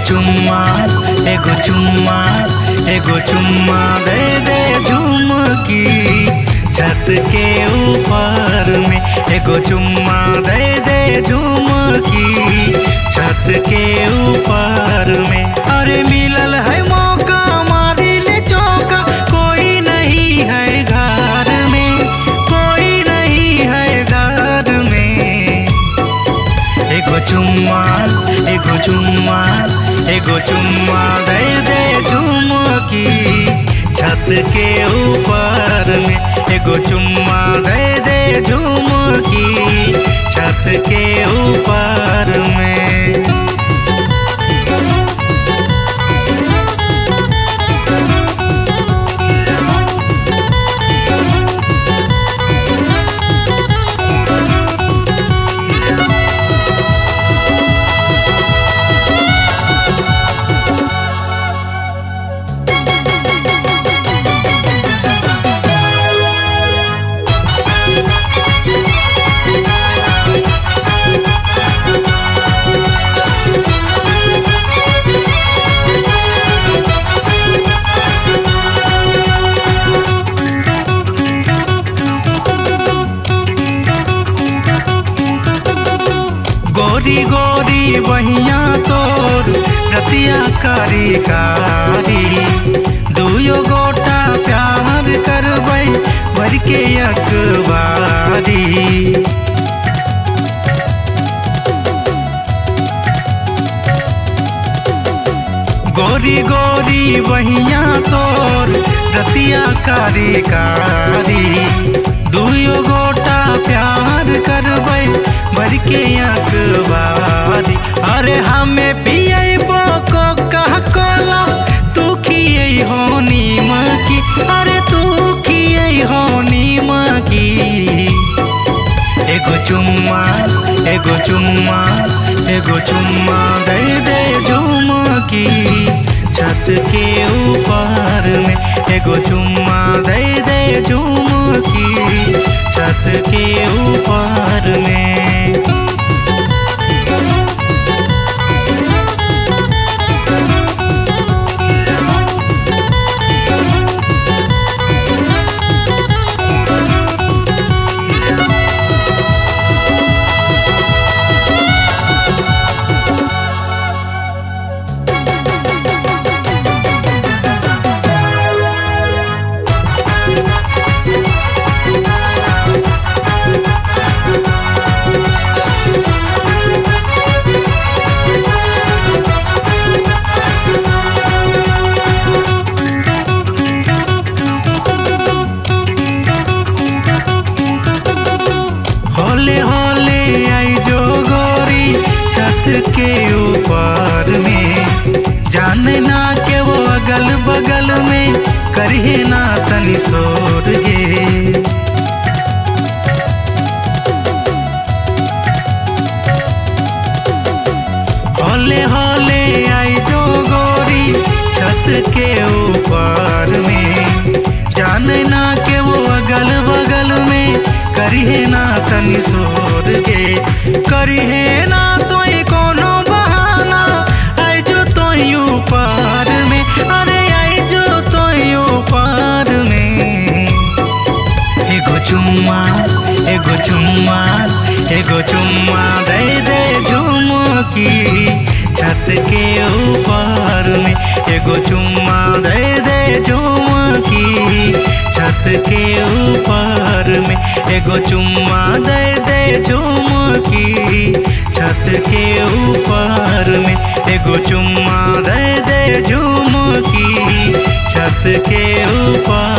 चुम्मा एगो चुम्मा दे दे झुमकी छत के ऊपर में। एगो चुम्मा दे दे झुमकी छत के ऊपर में। अरे मिलल है मौका मारी ले चौका, कोई नहीं है घर में, कोई नहीं है घर में। एगो चुम्मा दे दे झुमकी छत के ऊपर में। एगो चुम्मा दे दे झुमकी छत के ऊपर में। गोरी गोरी बहिया तोर रतिया कारी कारी, दुयो गोटा प्यार करबै भर के अखबारी। गोरी गोरी बहिया तोर रतिया कारी कारी, दुयो गोटा प्यार करबै भर के अखबारी। अरे हमें पिए को कह कोला, तू खिए हो नीम की, अरे तू खिए हो नीम की। एगो चुम्मा दे दे झुमकी छत के ऊपर में। एगो चुम्मा दे दे झुमकी छत के ऊपर में। होले होले आई जो गोरी छत के ऊपर में, जाने ना के वो अगल बगल में करिए ना तनी शोर गे। होले होले आई जो गोरी छत के ऊपर में, जाने ना के वो अगल बगल में करिए ना तनी शोर गे। करिए ना तो कोनो बहाना, आई जो तो ऊपर में, अरे आई जो तो ऊपर में। एगो चुम्मा दे दे झुमकी छत के ऊपर में। एगो चुम्मा दे दे झुमकी छत के ऊपर में। एगो चुम्मा दे दे झुमकी छत के ऊपर में। एगो चुम्मा दे दे झुमकी छत के ऊपर